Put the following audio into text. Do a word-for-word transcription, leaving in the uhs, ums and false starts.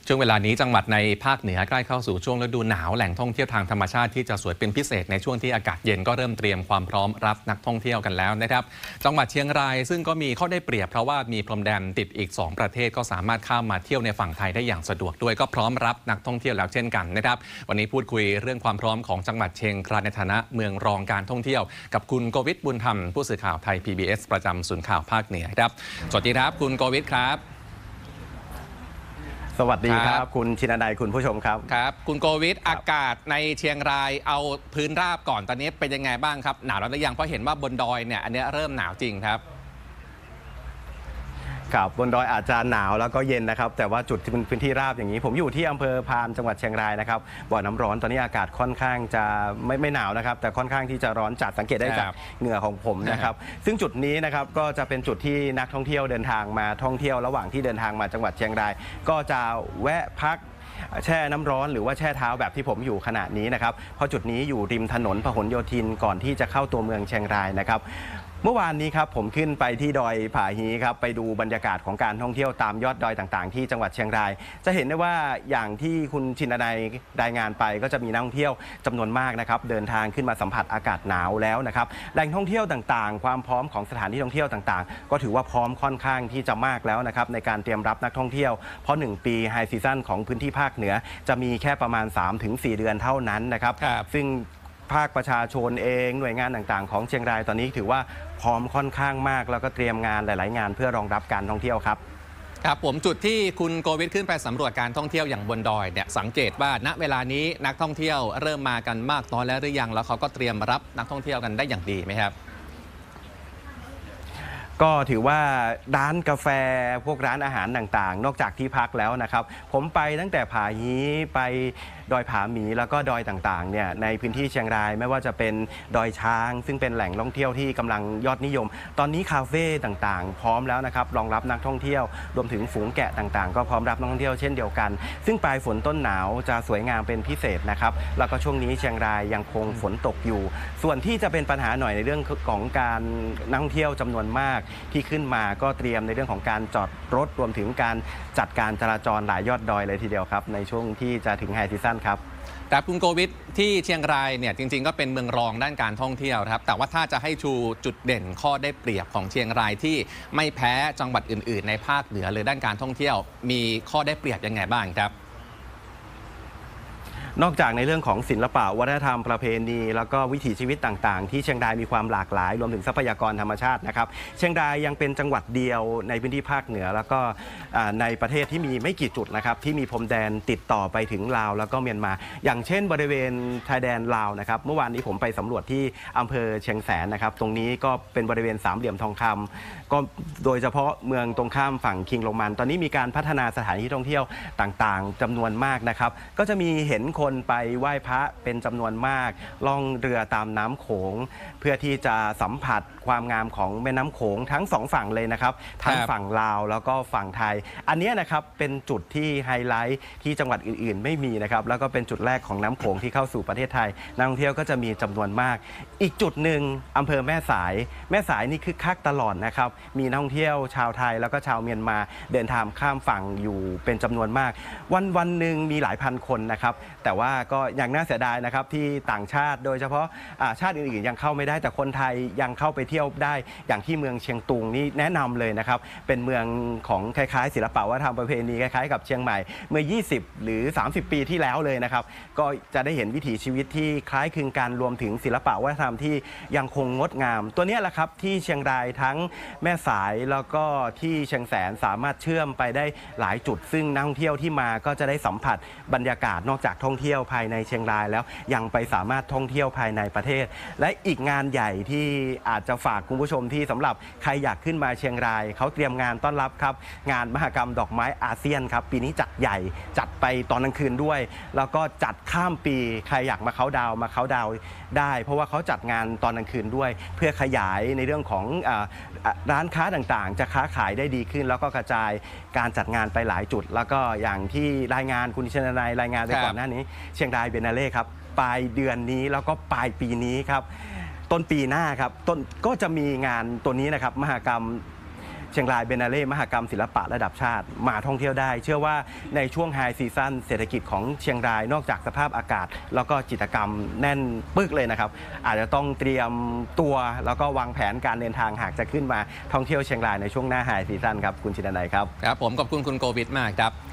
ช่วงเวลานี้จังหวัดในภาคเหนือใกล้เข้าสู่ช่วงฤดูหนาวแหล่งท่องเที่ยวทางธรรมชาติที่จะสวยเป็นพิเศษในช่วงที่อากาศเย็นก็เริ่มเตรียมความพร้อมรับนักท่องเที่ยวกันแล้วนะครับจังหวัดเชียงรายซึ่งก็มีข้อได้เปรียบเพราะว่ามีพรมแดนติดอีกสองประเทศก็สามารถข้ามมาเที่ยวในฝั่งไทยได้อย่างสะดวกด้วยก็พร้อมรับนักท่องเที่ยวแล้วเช่นกันนะครับวันนี้พูดคุยเรื่องความพร้อมของจังหวัดเชียงรายในฐานะเมืองรองการท่องเที่ยวกับคุณโกวิทบุญธรรมผู้สื่อข่าวไทย พี บี เอส ประจำศูนย์ข่าวภาคเหนือครับสวัสดีครับคุณโกวิทครับสวัสดีครับคุณชินนัยคุณผู้ชมครับครับคุณโกวิทอากาศในเชียงรายเอาพื้นราบก่อนตอนนี้เป็นยังไงบ้างครับหนาวแล้วหรือยังเพราะเห็นว่าบนดอยเนี่ยอันนี้เริ่มหนาวจริงครับครับบนดอยอาจจะหนาวแล้วก็เย็นนะครับแต่ว่าจุดที่เป็นพื้นที่ราบอย่างนี้ผมอยู่ที่อำเภอพานจังหวัดเชียงรายนะครับบ่อน้ำร้อนตอนนี้อากาศค่อนข้างจะไม่ไม่หนาวนะครับแต่ค่อนข้างที่จะร้อนจัดสังเกตได้จากเหงื่อของผมนะครับซึ่งจุดนี้นะครับก็จะเป็นจุดที่นักท่องเที่ยวเดินทางมาท่องเที่ยวระหว่างที่เดินทางมาจังหวัดเชียงรายก็จะแวะพักแช่น้ำร้อนหรือว่าแช่เท้าแบบที่ผมอยู่ขณะนี้นะครับเพราะจุดนี้อยู่ริมถนนพหลโยธินก่อนที่จะเข้าตัวเมืองเชียงรายนะครับเมื่อวานนี้ครับผมขึ้นไปที่ดอยผาฮีครับไปดูบรรยากาศของการท่องเที่ยวตามยอดดอยต่างๆที่จังหวัดเชียงรายจะเห็นได้ว่าอย่างที่คุณชินนัยรายงานไปก็จะมีนักท่องเที่ยวจำนวนมากนะครับเดินทางขึ้นมาสัมผัสอากาศหนาวแล้วนะครับแหล่งท่องเที่ยวต่างๆความพร้อมของสถานที่ท่องเที่ยวต่างๆก็ถือว่าพร้อมค่อนข้างที่จะมากแล้วนะครับในการเตรียมรับนักท่องเที่ยวเพราะหนึ่งปีไฮซีซั่นของพื้นที่ภาคเหนือจะมีแค่ประมาณ สามถึงสี่ เดือนเท่านั้นนะครับซึ่งภาคประชาชนเองหน่วยงานต่างๆของเชียงรายตอนนี้ถือว่าพร้อมค่อนข้างมากแล้วก็เตรียมงานหลายๆงานเพื่อรองรับการท่องเที่ยวครับครับผมจุดที่คุณโกวิทขึ้นไปสำรวจการท่องเที่ยวอย่างบนดอยเนี่ยสังเกตว่าณเวลานี้นักท่องเที่ยวเริ่มมากันมากน้อยแล้วหรือยังแล้วเขาก็เตรียมรับนักท่องเที่ยวกันได้อย่างดีไหมครับก็ถือว่าร้านกาแฟพวกร้านอาหารต่างๆนอกจากที่พักแล้วนะครับผมไปตั้งแต่ผาฮีไปดอยผาหมีแล้วก็ดอยต่างๆเนี่ยในพื้นที่เชียงรายไม่ว่าจะเป็นดอยช้างซึ่งเป็นแหล่งท่องเที่ยวที่กำลังยอดนิยมตอนนี้คาเฟ่ต่างๆพร้อมแล้วนะครับรองรับนักท่องเที่ยวรวมถึงฝูงแกะต่างๆก็พร้อมรับนักท่องเที่ยวเช่นเดียวกันซึ่งปลายฝนต้นหนาวจะสวยงามเป็นพิเศษนะครับแล้วก็ช่วงนี้เชียงรายยังคงฝนตกอยู่ส่วนที่จะเป็นปัญหาหน่อยในเรื่องของการนักท่องเที่ยวจำนวนมากที่ขึ้นมาก็เตรียมในเรื่องของการจอดรถรวมถึงการจัดการจราจรหลายยอดดอยเลยทีเดียวครับในช่วงที่จะถึงไฮซีซั่นครับแต่คุณโกวิทที่เชียงรายเนี่ยจริงๆก็เป็นเมืองรองด้านการท่องเที่ยวครับแต่ว่าถ้าจะให้ชูจุดเด่นข้อได้เปรียบของเชียงรายที่ไม่แพ้จังหวัดอื่นๆในภาคเหนือเลยด้านการท่องเที่ยวมีข้อได้เปรียบยังไงบ้างครับนอกจากในเรื่องของศิลปะวัฒนธรรมประเพณีแล้วก็วิถีชีวิตต่างๆที่เชียงรายมีความหลากหลายรวมถึงทรัพยากรธรรมชาตินะครับเชียงรายยังเป็นจังหวัดเดียวในพื้นที่ภาคเหนือแล้วก็ในประเทศที่มีไม่กี่จุดนะครับที่มีพรมแดนติดต่อไปถึงลาวแล้วก็เมียนมาอย่างเช่นบริเวณชายแดนลาวนะครับเมื่อวานนี้ผมไปสำรวจที่อำเภอเชียงแสนนะครับตรงนี้ก็เป็นบริเวณสามเหลี่ยมทองคำก็โดยเฉพาะเมืองตรงข้ามฝั่งคิงลงมันตอนนี้มีการพัฒนาสถานที่ท่องเที่ยวต่างๆจำนวนมากนะครับก็จะมีเห็นคนไปไหว้พระเป็นจำนวนมากล่องเรือตามน้ำโขงเพื่อที่จะสัมผัสความงามของแม่น้ำโขงทั้งสองฝั่งเลยนะครับทั้งฝั่งลาวแล้วก็ฝั่งไทยอันนี้นะครับเป็นจุดที่ไฮไลท์ที่จังหวัดอื่นๆไม่มีนะครับแล้วก็เป็นจุดแรกของน้ำโขงที่เข้าสู่ประเทศไทยนักท่องเที่ยวก็จะมีจำนวนมากอีกจุดหนึ่งอำเภอแม่สายแม่สายนี่คึกคักตลอดนะครับมีนักท่องเที่ยวชาวไทยแล้วก็ชาวเมียนมาเดินทางข้ามฝั่งอยู่เป็นจำนวนมากวันวันหนึ่งมีหลายพันคนนะครับแต่ว่าก็อย่างน่าเสียดายนะครับที่ต่างชาติโดยเฉพาะชาติอื่นๆยังเข้าไม่ได้แต่คนไทยยังเข้าไปเที่ยวได้อย่างที่เมืองเชียงตุงนี่แนะนำเลยนะครับเป็นเมืองของคล้ายๆศิลปะวัฒนธรรมประเพณีคล้ายๆกับเชียงใหม่เมื่อยี่สิบหรือสามสิบปีที่แล้วเลยนะครับก็จะได้เห็นวิถีชีวิตที่คล้ายคลึงกันรวมถึงศิลปะวัฒนธรรมที่ยังคงงดงามตัวนี้แหละครับที่เชียงรายทั้งแม่สายแล้วก็ที่เชียงแสนสามารถเชื่อมไปได้หลายจุดซึ่งนักท่องเที่ยวที่มาก็จะได้สัมผัสบรรยากาศนอกจากท่องเที่ยวภายในเชียงรายแล้วยังไปสามารถท่องเที่ยวภายในประเทศและอีกงานใหญ่ที่อาจจะฝากคุณผู้ชมที่สำหรับใครอยากขึ้นมาเชียงรายเขาเตรียมงานต้อนรับครับงานมหกรรมดอกไม้อาเซียนครับปีนี้จัดใหญ่จัดไปตอนกลางคืนด้วยแล้วก็จัดข้ามปีใครอยากมาเขาดาวมาเขาดาวได้เพราะว่าเขาจัดงานตอนกลางคืนด้วยเพื่อขยายในเรื่องของร้านค้าต่างๆจะค้าขายได้ดีขึ้นแล้วก็กระจายการจัดงานไปหลายจุดแล้วก็อย่างที่รายงานคุณชนนัยรายงานไปก่อนหน้านี้เชียงรายเบนาเล่ครับปลายเดือนนี้แล้วก็ปลายปีนี้ครับต้นปีหน้าครับต้นก็จะมีงานตัวนี้นะครับมหกรรมเชียงรายเบนาเล่มหกรรมศิลปะระดับชาติมาท่องเที่ยวได้เชื่อว่าในช่วงไฮซีซั่นเศรษฐกิจของเชียงรายนอกจากสภาพอากาศแล้วก็จิตรกรรมแน่นปึกเลยนะครับอาจจะต้องเตรียมตัวแล้วก็วางแผนการเดินทางหากจะขึ้นมาท่องเที่ยวเชียงรายในช่วงหน้าไฮซีซั่นครับคุณชินนัยครับครับผมขอบคุณคุณโกวิทมากครับ